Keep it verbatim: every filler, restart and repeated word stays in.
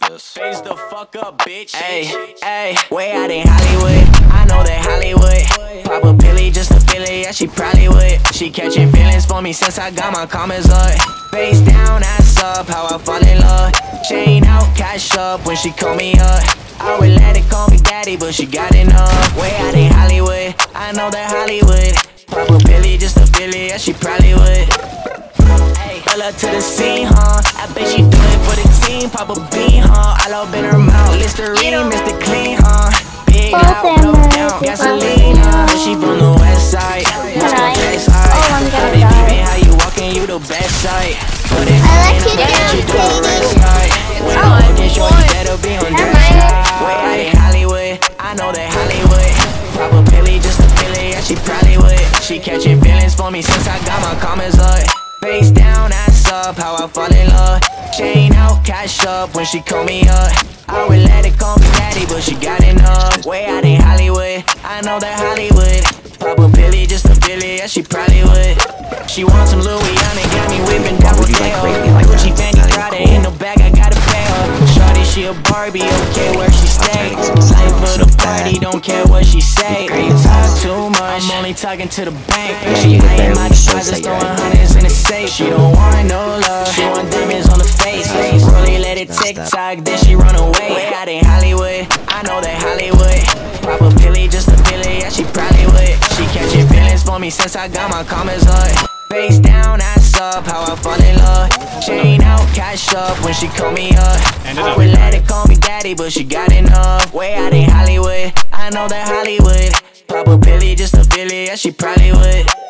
this. Face the fuck up, bitch. Ayy, ayy, way out in Hollywood. I know that Hollywood. Pop a pilly just to feel it, yeah, she probably would. She catching feelings for me since I got my comments up. Face down, ass up, how I fall in love. Chain out, cash up when she call me up. I would let it call me daddy, but she got enough. Way out in Hollywood, I know that Hollywood. Pop a pilly just to feel it, yeah, she probably would. Pull up to the scene, huh? I bet she do it for the team. Pop a bean, huh? I love in her mouth. Listerine, Mister Clean, huh? Big out, no down, gasoline, huh? She from the west side. What's the best side? How they beat how you walking, you the best side. But if I like you you ain't to you do do the it. rest side. When I'm looking short, you better be on that side. Way out in Hollywood, I know that Hollywood. Pop a pilly just to feel it, yeah, she probably would. She catching feelings for me since I got my comments up. Face down, ass up, how I fall in love. Chain out, cash up when she call me up. I would let it call me daddy, but she got enough. Way out in Hollywood, I know that Hollywood. Pop a pilly just to feel it, yeah, she probably would. She wants some Louis on and got me whipping down with Dale. Gucci, Fendi, Prada, in the bag, I gotta pay her. Shawty, she a Barbie, okay where she stay. Life for the party, don't care what she say. You talk too much, I'm only talking to the bank. She ain't my deposits, throwing hundreds in the safe. She don't want no love, she want diamonds on the face. Really let it tick-tock, then she run away. Way out in Hollywood, I know that Hollywood. Pop a pilly just to feel it, yeah, she probably would. She catching feelings for me since I got my comments up. Face down, ass up, how I fall in love. Chain out, cash up when she call me up. I would let it call me daddy, but she got enough. Way out in Hollywood, I know that Hollywood. Pop a pilly just to feel it, yeah, she probably would.